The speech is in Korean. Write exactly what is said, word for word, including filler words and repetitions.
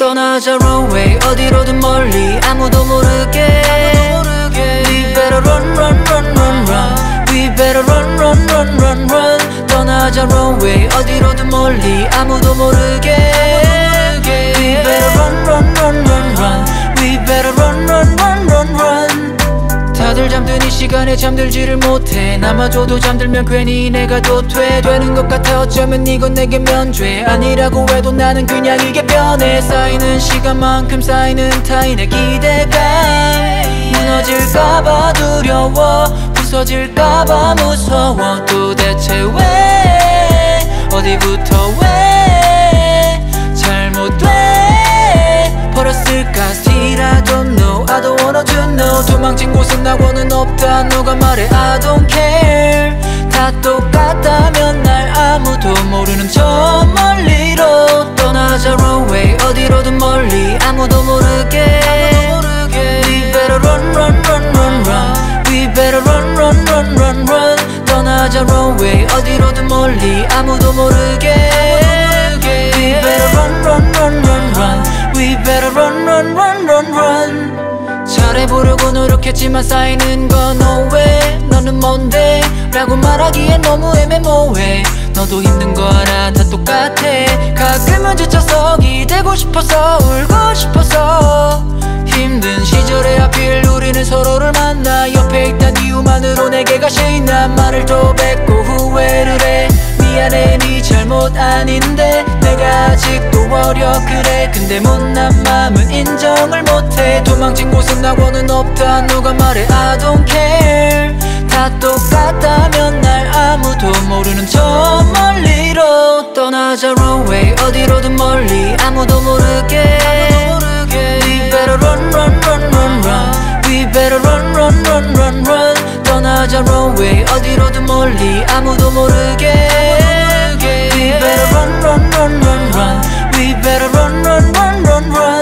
떠나자 runway 어디로든 멀리 아무도 모르게 We better run run run run run We better run run run run run 떠나자 runway 어디로든 멀리 아무도 모르게 We better run run run run run We better run run run run run 다들 잠든 이 시간에 잠들지를 못해 남아줘도 잠들면 괜히 내가 도태 되는 것 같아 어쩌면 이건 내게 면죄 아니라고 해도 나는 그냥 이게 변해 쌓이는 시간만큼 쌓이는 타인의 기대감 무너질까봐 두려워 부서질까봐 무서워 도대체 왜 어디부터 왜 잘못돼 버렸을까 Still I don't know I don't wanna to know 도망친 곳은 낙원은 없다 누가 말해 I don't care 다 똑같다면 날 아무도 모르는 저 멀리로 떠나자 runway 어디로든 멀리 아무도 모르게 We better run run run run run We better run run run run run 떠나자 runway 어디로든 멀리 아무도 모르게 We better run run run run run We better run run run run run 잘해보려고 노력했지만 쌓이는 건 no way 너는 뭔데? 라고 말하기엔 너무 애매모호해 너도 힘든 거 알아 다 똑같아 가끔은 지쳐서 기대고 싶어서 울고 싶어서 힘든 시절에 하필 우리는 서로를 만나 옆에 있단 이유만으로 내게 가시 난 말을 또 뱉고 후회를 해 미안해 네 잘못 아닌데 내가 아직도 어려 그래 근데 못난 맘은 인정을 못해 도망친 곳은 낙원은 없다 누가 말해 I don't care 다 똑같다면 날 아무도 모르는 저 멀리로 떠나자 runway 어디로든 멀리 아무도 모르게 We better run run run run run We better run run run run run 떠나자 runway 어디로든 멀리 아무도 모르게 We better run run run run run We better run run run run run